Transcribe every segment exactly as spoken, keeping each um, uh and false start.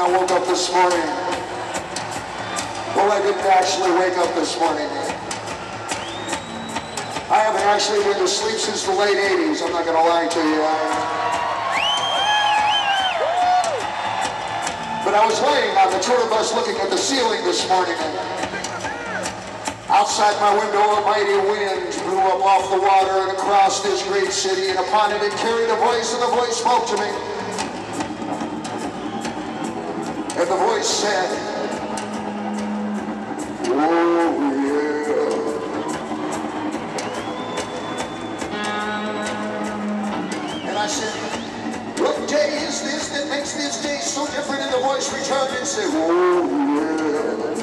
I woke up this morning. Well, I didn't actually wake up this morning. I haven't actually been to sleep since the late eighties, I'm not going to lie to you. But I was laying on the tour bus looking at the ceiling this morning. Outside my window, a mighty wind blew up off the water and across this great city, and upon it it carried a voice, and the voice spoke to me. And the voice said, oh yeah. And I said, what day is this that makes this day so different? And the voice returned and said, oh yeah.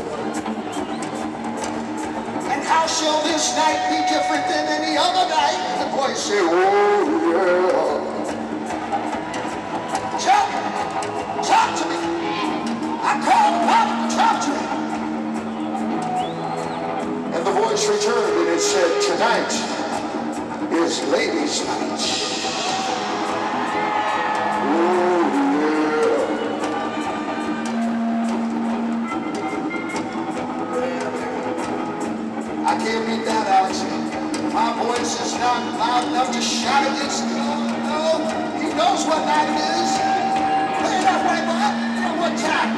And how shall this night be different than any other night? And the voice said, oh yeah. Talk, talk to me. I called the prophet to talk to me. And the voice returned and it said, tonight is ladies' night. Oh yeah. I can't beat that out. My voice is not loud enough to shout against the Lord. No, he knows what night it is. Play it up right now. One time.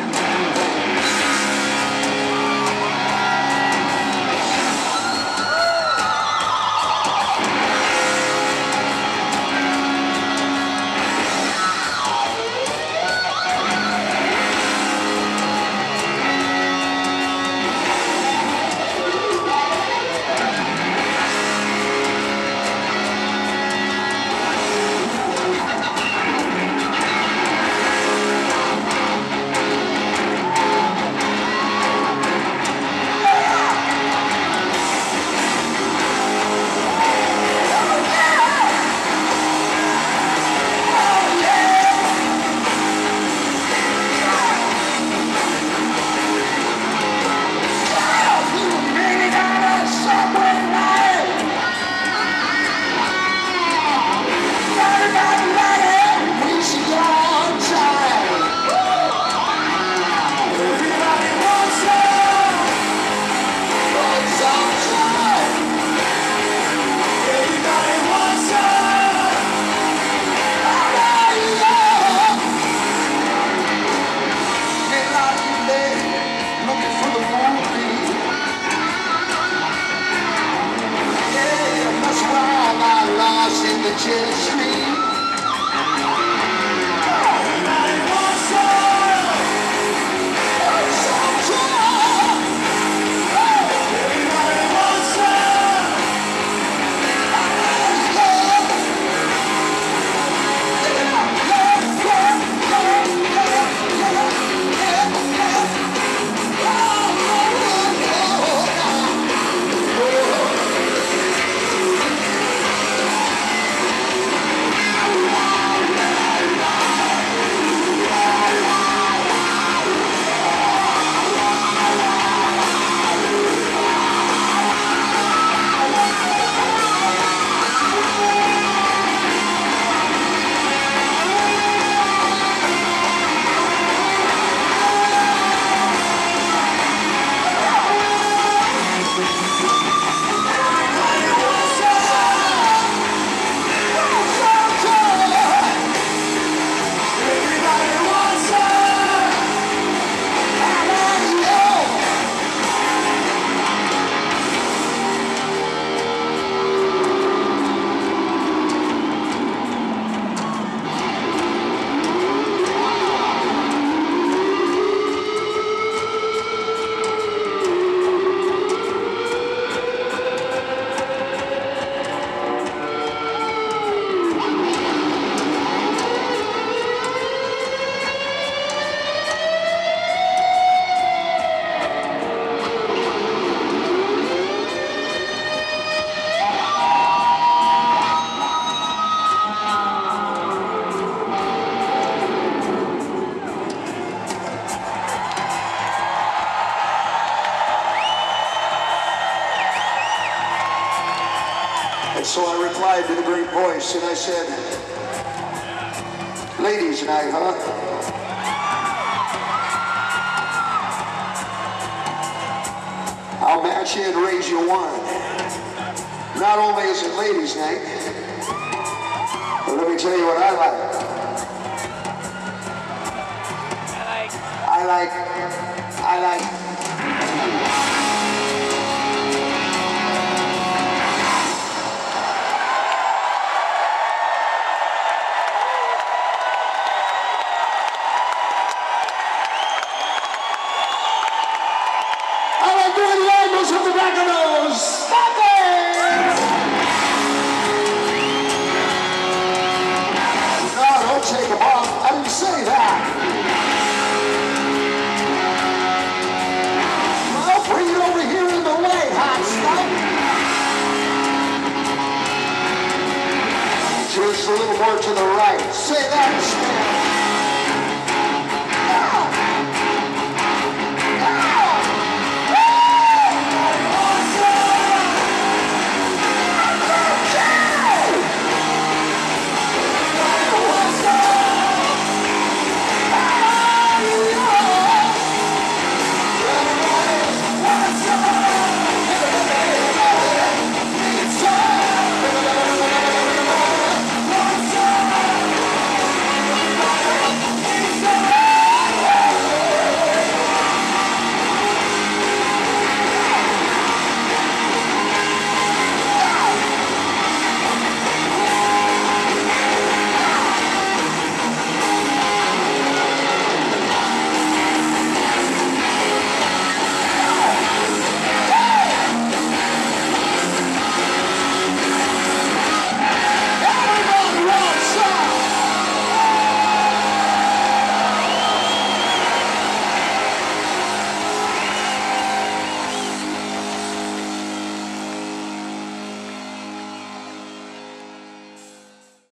So I replied to the great voice and I said, ladies' night, huh? I'll match you and raise you one. Not only is it ladies' night, but let me tell you what I like. I like, I like, I like doing the angles with the back of those. Stop it! No, don't take them off. I didn't say that. Well, bring it over here in the way, hot stuff. Just a little more to the right. Say that.